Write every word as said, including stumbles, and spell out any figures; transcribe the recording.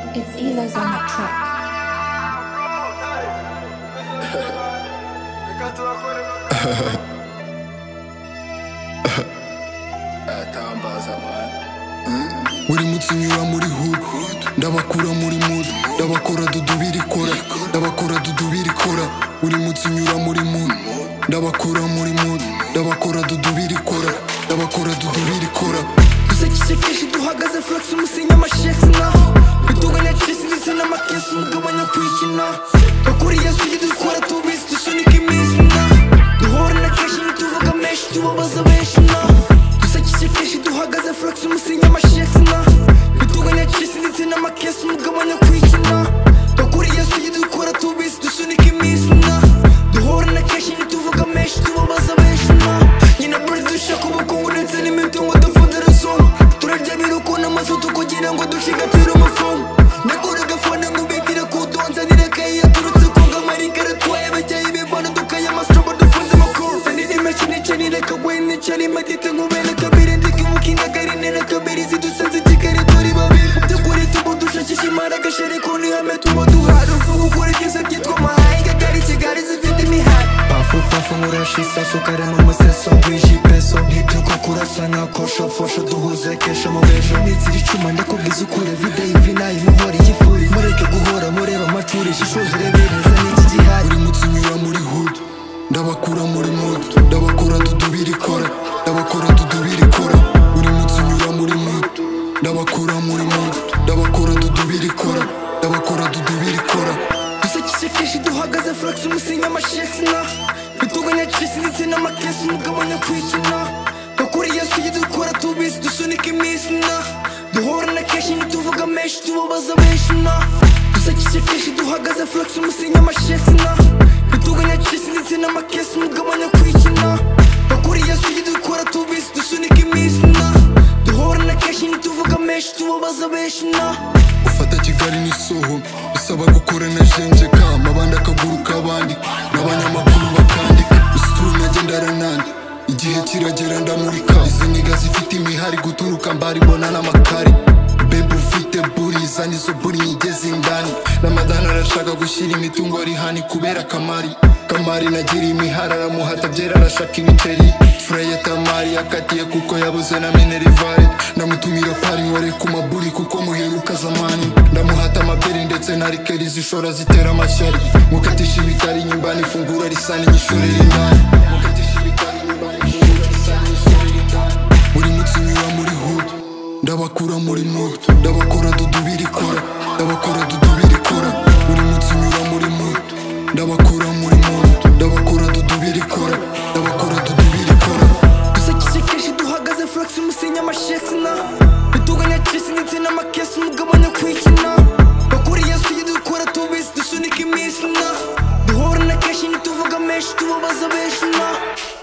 It's Elo's on the track. Buri munsi nyura muri hood ndabakura muri mood ndabakora dudu birikora ndabakora dudu birikora buri munsi nyura muri mood ndabakura muri mood ndabakora dudu birikora ndabakora dudu birikora dusakishe kenshi duhagaze flex umusinya amasheks na bituganya chisi ndetse n'amakesi umugabanya kwikina bakuriye sugi dukora tubizi dusunika iminsi na duhora na kenshi ntituvuga menshi tubabaza benshi na dusakishe kenshi duhagaze flex umusinya amasheks na bituganya chisi ndetse n'amakesi umugabanya kwikina bakuriye sugi dukora tubizi dusunika iminsi na duhora na kenshi ntituvuga menshi tubabaza benshi na nyina bird dushaka ubukungu ndetse n'imitungo dufunze rusumo turarya biruko n'amazutu kugira ngo dushigatire umufumo negura agafone ngubitire kudonzanira kayi yaturutse konga marika ratwaye bajyaye ibibona dukaye amastrobo dufunze amakuru sanira imashini canira kagwene cari madite nkubene kabiri ndike umukinga karinera kabiri zidusanze igikare turi babiri byukuri tubo dushakisha imara agashari ku nihame tubo duhara uvuga ukuri keza byitwa amahanga gari kigali zifite imihanda pafu pafu ngurashisa sukara n'umuseso bwije ipeso ntibyuko kurasa nkakosho fosho duhuze kesha mu bejo nizira icuma ndakubwiza ukure videyi vinayi muhora igifuri mureke guhora mureba amacuri shishozi urebereza n'iki gihari buri munsi nyura muri hood ndabakura muri mood ndabakora dudu birikora ndabakora dudu birikora buri munsi nyura muri mood ndabakura muri mood ndabakora dudu birikora ndabakora dudu birikora dusakishe kenshi duhagaze flex umusinya amasheks na bituganya chisi ndetse n'amakesi umugabanya kwikina bakuriye sugi dukora tubizi dusunika iminsi na duhora na kenshi ntituvuga menshi tubabaza benshi na dusakishe kenshi duhagaze flex umusinya amasheks na bituganya chisi ndetse n'amakesi umugabanya kwikina bakuriye sugi dukora tubizi dusunika iminsi na duhora na kenshi ntituvuga menshi tubabaza benshi na ufata kigali n'isoho bisaba gukora na jenjeka amabandi akaguruka abandi n'abanyamakuru bakandika isituru nagendara nandi igihe kiragera ndamurika izi niga zifite imihari guturuka mbari mbona n'amakari bebe ufite buri zani zo buri nyigeze indani n'amadana arashaka gushyira imitungo rihani kubera kamari kamari nagira imihari aramuhata byera arashaka ibiceri Freya tamari yakatiye kuko yabuze na minerivare namutumira pari nkore ku maburi kuko muheruka zamani ndamuhata amaberi ndetse na rikeri zishora zitera amashyari mukatisha ibitari nyimbani ifungura risani nyishurira indani mukatisha ibitari nyimbani ifungura risani nyishurira indani buri munsi nyura muri hood ndabakura muri mood ndabakora dudu birikora ndabakora dudu birikora buri munsi nyura muri mood ndabakura muri mood ndabakora dudu birikora ndabakora dudu birikora dusakishe kenshi duhagaze flex umusinya amasheks na bituganya chisi ndetse n'amakesi umugabanya kwikina bakuriye sugi dukora tubizi dusunika iminsi na duhora na kenshi ntituvuga menshi tubabaza benshi na